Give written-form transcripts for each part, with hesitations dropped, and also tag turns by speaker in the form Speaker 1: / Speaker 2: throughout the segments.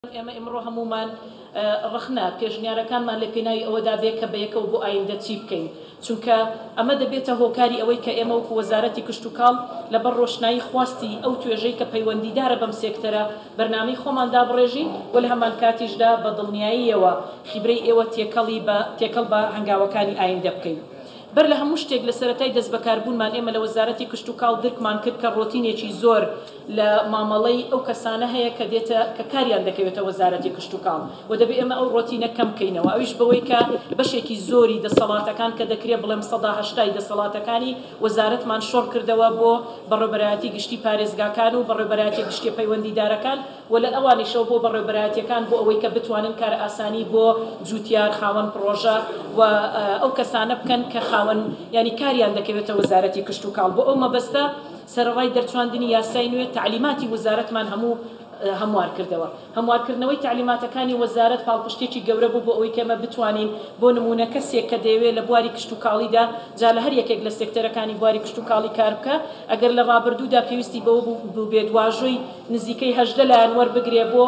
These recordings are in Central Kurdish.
Speaker 1: ئێمە ئێمڕۆ هەمومان ڕخنا پێشنیارەکانمان لە پێناوی ئەوەدا بێت کە بەیەکەوە بۆ ئایندە چی بکەین، چونکە ئەمە دەبێتە هۆکاری ئەوەی کە ئێمە وەکو وەزارەتی کشت و کاڵ لەبەر ڕۆشنایی خواستی ئەو توێژەی کە پەیوەندیدارە بەم سێکتەرە بەرنامەی خۆمان دابڕێژین و لە هەمان کاتیشدا بە دڵنیاییەوە خیبرەی ئێوە تێکەڵ بە هەنگاوەکانی ئایندە بکەین. بەر لە هەموو شتێک لە سەرەتای دەست بەکاربوونمان ئێمە لە وەزارەتی کشت و کاڵ درکمان کرد کە ڕۆتینێکی زۆر لە مامەڵەی ئەو کەسانە هەیە کە دێتە کە کاریان دەکەوێتە وەزارەتی کشت و کاڵ و دەبێت ئێمە ئەو ڕۆتینە کەم بکەینەوە، ئەویش بەوەی کە بەشێکی زۆری دەسەڵاتەکان کە دەکرێت بڵێم 80% دەسەڵاتەکانی وەزارەتمان شۆڕ کردەوە بۆ بەڕێوەبەرایەتی گشتی پارێزگاکان و بەڕێوەبەرایەتی گشتی پەیوەندیدارەکان و لە ئەوانیشەوە بۆ بەڕێوەبەرایەتیەکان بۆ ئەوەی کە بتوانن کار ئاسانی بۆ جوتیار خاوەن پرۆژە و ئەو کەسانە بکەن کە خاوەن ینی کاریان دەکەوێتە وەزارەتی کشت و کاڵ. بۆ ئەو مەبەستە سەرڕای دەرچواندنی یاسای نوێ تعلیماتی وەزارەتمان هەموار کردەوە. هەموارکردنەوەی تعلیماتەکانی وەزارەت پاڵپشتێکی گەورە بوو بۆ ئەوەی کەمە بتوانین بۆ نمونە کەسێک کە دەیەوێت لە بواری کشت و کاڵیدا جا لە هەر یەکێک لە سێکتەرەکانی بواری کشت و کاڵی کار بکە، ئەگەر لە ڕابردوودا پێویستی بەوە بوو بێت واژۆی نزیکەی 18 لایەن وەربگرێ بۆ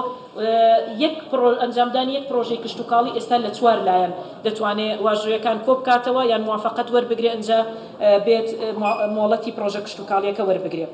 Speaker 1: ئەنجامدانی یەک پرۆژەی کشت و کاڵی ئێستا لە 4 لایەن دەتوانێت واژۆیەکان کۆ بکاتەوە یان موافقەت وەربگرێ ئەنجا بێت مۆڵەتی پرۆژە کشت و کاڵیەکە وەربگرێ.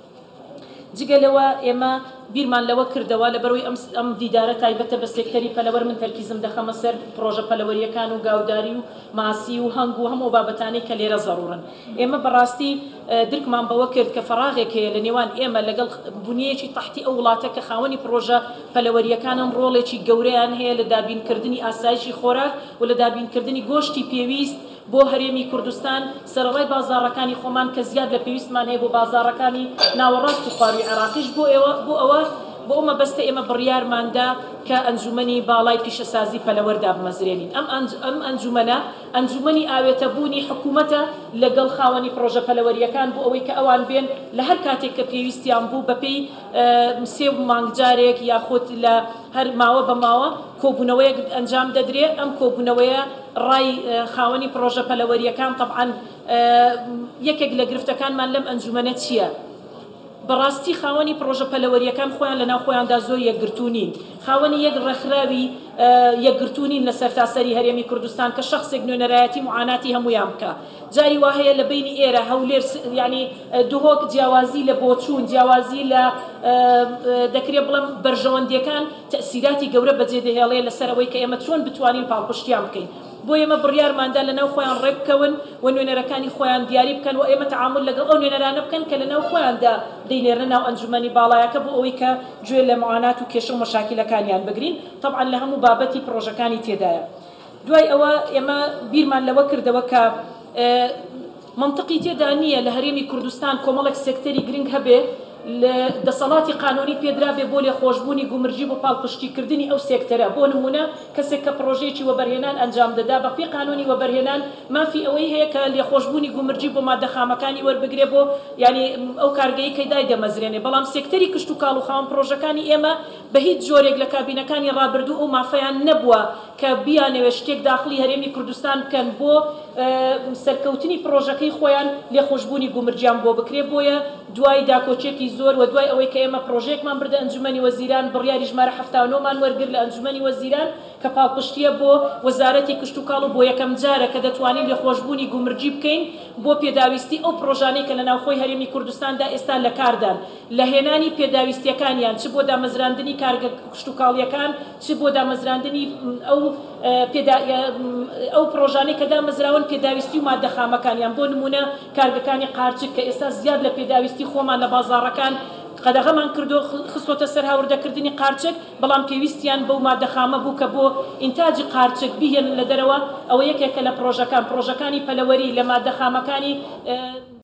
Speaker 1: جگە لەوە ئێمە بیرمان لەوە کردەوە لەبەرەوەی ئەم دیدارە تایبەتە بە سێکتەری پەلەوەر من تەرکیزم دەخەمە سەر پرۆژە پەلەوەریەکان و گاوداری و ماسی و هەنگ و هەموو بابەتانەی کە لێرە زەڕورن. ئێمە بەڕاستی درکمان بەوە کرد کە فەراغێک هەیە لە نێوان ئێمە لەگەڵ بنیەیەکی تەحتی ئەو وڵاتە کە خاوەنی پرۆژە پەلەوەریەکانم ڕۆڵێکی گەورەیان هەیە لە دابینکردنی ئاسایشی خۆراک و لە دابینکردنی گۆشتی پێویست بۆ هەرێمی کوردستان سەرڕای بازاڕەکانی خۆمان کە زیاد لە پێویستمان هەیە بۆ بازاڕەکانی ناوەڕاست و خواروی عێراقیش بۆ ئەوە بۆ ئەو مەبەستە ئێمە بڕیارماندا کە ئەنجومەنی باڵای پیشەسازی پەلەوەردا بمەزرێنین. ئەم ئەنجومەنی ئاوێتەبوونی حکوومەتە لەگەڵ خاوەنی پرۆژە پەلەوەریەکان بۆ ئەوەی کە ئەوان بێن لە هەر کاتێک کە پێویستیان بوو بەپێی 3 مانگجارێک یاخود لە هەر ماوە بە ماوە کۆبوونەوەیەک ئەنجام دەدرێت. ئەم کۆبوونەوەیە ڕای خاوەنی پرۆژە پەلەوەریەکان طبعاً یەکێک لە گرفتەکانمان لەم ئەنجومەنە چییە؟ بەڕاستی خاوەنی پرۆژە پەلەوەریەکان خۆیان لەناو خۆیاندا زۆر یەکگرتوونین، خاوەنی یەک ڕێکخراوی یەکگرتوونین لە سەرتاسەری هەرێمی کوردستان کە شەخصێک نوێنەرایەتی معاناتی هەمویان بکە. جاری وا هەیە لە بینی ئێرە هەولێر ینی دهۆک جیاوازی لە بۆچوون جیاوازی لە دەکرێت بڵێم بەرژەوەندیەکان تەسیراتی گەورە بەجێدەهێڵێ لەسەرەوەی کە ئێمە چۆن بتوانین پاڵپشتیان بکەین. بۆ ئێمە بڕیارماندا لەناو خۆیان ڕێبکەون و نوێنەرەکانی خۆیان دیاری بکەن و ئێمە تەعامل لەگەڵ ئەو نوێنەرانە بکەن کە لەناو خۆیاندا دەینێرنە ناو ئەنجومەنی باڵایەکە بۆ ئەوەی کە گوێ لە معانات و کێشە و مەشاکلەکانیان بگرین طبعاً لە هەموو بابەتی پرۆژەکانی تێدایە. دوای ئەوە ئێمە بیرمان لەوە کردەوە کە منطقی تێدا نییە لە هەرێمی کوردستان کۆمەڵێک سێکتەری گرنگ هەبێ لە دەسەڵاتی قانونی پێدرابێ بۆ لێخۆشبوونی گومرجی بۆ پاڵپشتیکردنی ئەو سێکتەرە. بۆ نمونە کەسێک کە پرۆژەیەکی وەبەرهێنان ئەنجام دەدا بەپێی قانونی وەبەرهێنان مافی ئەوەی هەیە کە لێخۆشبوونی گومرجی بۆ مادەخامەکانی وەربگرێ بۆ ینی ئەو کارگەیی کە دای دەمەزرێنێ. بەڵام سێکتەری کشت و کاڵ و خاوەن پرۆژەکانی ئێمە بە هیچ جۆرێک لە کابینەکانی ڕابردوو ئەو مافەیان نەبووە کە بیانەوێ شتێک داخلی هەرێمی کوردستان بکەن بۆ سەرکەوتنی پرۆژەکەی خۆیان لێخۆشبوونی گومرجیان بۆ بکرێ. بۆیە دوای داکۆچێکی زۆر و دوای ئەوەی کە ئێمە پرۆژێکمان بردە ئەنجومەنی وەزیران بڕیاری ژمارە 79مان وەرگر لە ئەنجومەنی وەزیران کە پاڵپشتیە بۆ وەزارەتی کشت و کاڵ و بۆ یەکەم جارە کە دەتوانین لێخۆشبوونی گومرجی بکەین بۆ پێداویستی ئەو پرۆژانەی کە لە ناوخۆی هەرێمی کوردستاندا ئێستا لە کاردان لە هێنانی پێداویستیەکانیان چ بۆ دامەزراندنی کارگە کشت و کاڵیەکان چ بۆ دامەزراندنی ئەو پرۆژانەی کە دامەزراون پێداویستی و مادەخامەکانیان. بۆ نمونە کارگەکانی قارچک کە ئێستا زیاد لە پێداویستی خۆمان لە بازاڕەکان قەدەغەمان کردو خستۆتە سەر هاوردەکردنی قارچک، بەڵام پێویستیان بەو مادەخامە بوو کە بۆ ئینتاجی قارچک بهێنن لە دەرەوە. ئەوە یەکێکە لە پرۆژەکانی پەلەوەری لە مادەخامەکانی